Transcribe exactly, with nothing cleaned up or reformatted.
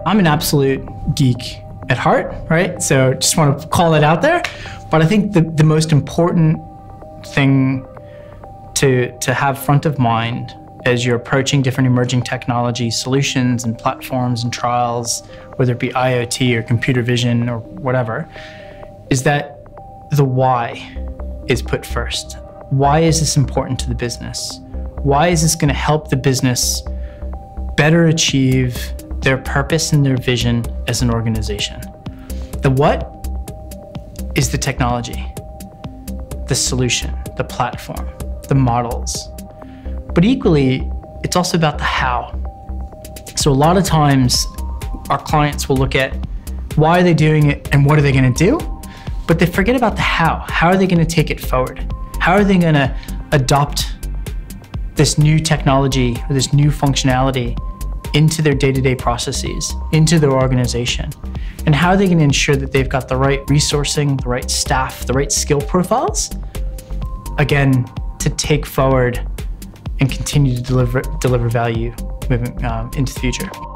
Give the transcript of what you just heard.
I'm an absolute geek at heart, right? So just want to call it out there. But I think the, the most important thing to, to have front of mind as you're approaching different emerging technology solutions and platforms and trials, whether it be IoT or computer vision or whatever, is that the why is put first. Why is this important to the business? Why is this going to help the business better achieve their purpose and their vision as an organization? The what is the technology, the solution, the platform, the models. But equally, it's also about the how. So a lot of times, our clients will look at why are they doing it and what are they going to do, but they forget about the how. How are they going to take it forward? How are they going to adopt this new technology or this new functionality into their day-to-day processes, into their organization? And how are they going to ensure that they've got the right resourcing, the right staff, the right skill profiles, again, to take forward and continue to deliver, deliver value moving um, into the future.